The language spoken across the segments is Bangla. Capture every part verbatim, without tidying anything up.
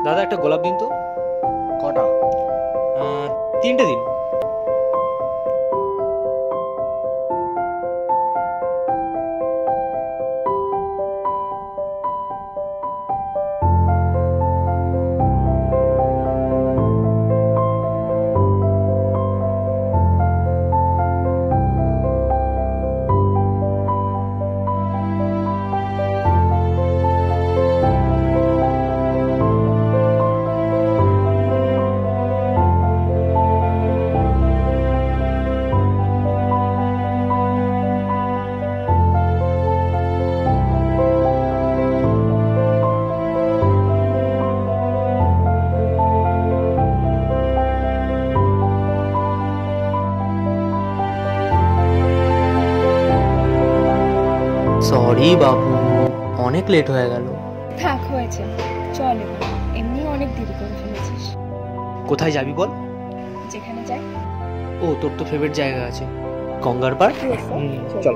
দাদা একটা গোলাপ দিন তো। কটা? তিনটে দিন। সরি বাবু, অনেক লেট হয়ে গেল। থাক, হয়েছে, চল এবার, এমনি অনেক দেরি করে ফেলেছিস। কোথায় যাবি বল? যেখানে যাই। ও, তোর তো ফেভারিট জায়গা আছে, গঙ্গার পাড়। চল।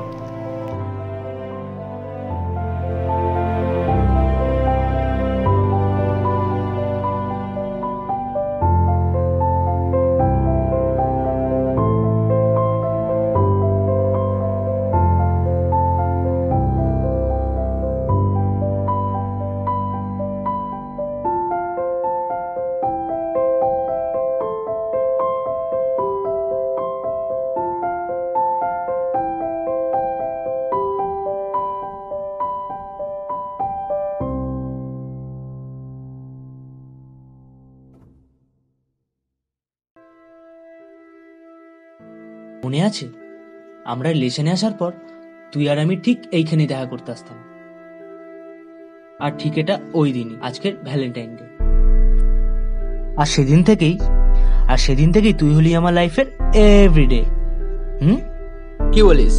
মনে আছে আমরা রিলেশনে আসার পর তুই আর আমি ঠিক এইখানে দেখা করতে আসতাম, আর ঠিক এটা ওই দিনই, আজকের ভ্যালেন্টাইন ডে। আর সেদিন থেকেই আর সেদিন থেকেই তুই হলি আমার লাইফের এভরিডে। হুম, কি বলিস?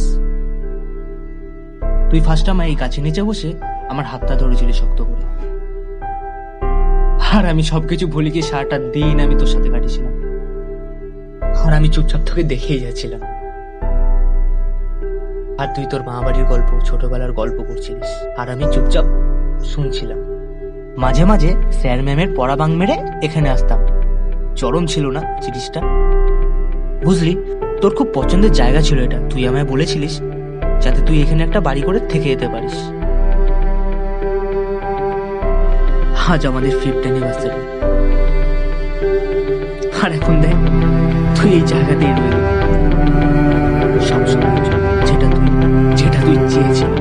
তুই ফার্স্ট আমার এই কাছে নিচে বসে আমার হাতটা ধরেছিলি শক্ত করে, আর আমি সবকিছু ভুলে গিয়ে সারাটা দিন আমি তোর সাথে কাটিয়েছিলাম, আর আমি চুপচাপ তোকে দেখেই যাচ্ছিলাম। আর তুই তোর মা বাড়ির গল্প, ছোটবেলার গল্প করছিলিস, আর আমি চুপচাপ শুনছিলাম। মাঝে মাঝে স্যার ম্যামের পড়া বাং মেরে এখানে আসতাম। চরম ছিল না জিনিসটা? বুঝলি, তোর খুব পছন্দের জায়গা ছিল এটা। তুই আমায় বলেছিলিস যাতে তুই এখানে একটা বাড়ি করে থেকে যেতে পারিস। আজ আমাদের ফিফথ অ্যানিভার্সারি, আর এখন দেখ তুই এই জায়গাতেই রইলি, সবসময় যেটা তুই যেটা তুই চেয়েছিলি।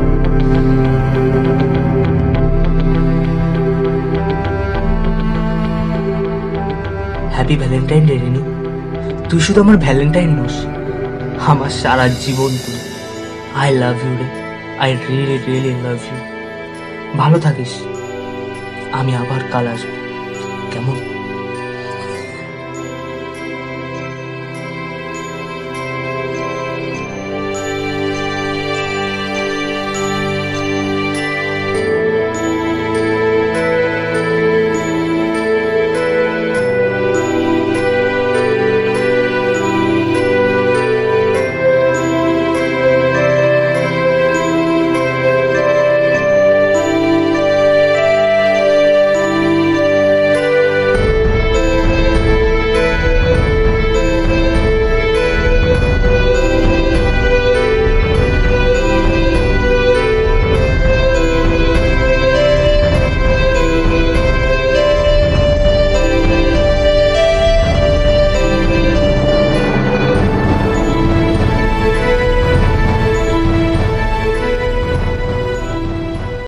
Happy Valentine day Rini. তুই শুধু আমার ভ্যালেন্টাইন নোস, আমার সারা জীবন তুই। আই লাভ ইউ রে, I really really love you. ভালো থাকিস, আমি আবার কাল আসবো, কেমন?